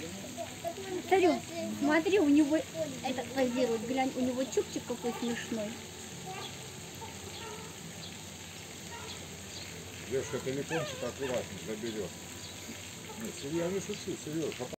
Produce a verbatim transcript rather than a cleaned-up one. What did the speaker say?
Царю, смотри, у него этот позирует, глянь, у него чубчик какой смешной. Девушка, телефончик аккуратно заберет. Нет, я не шучу, серьезно.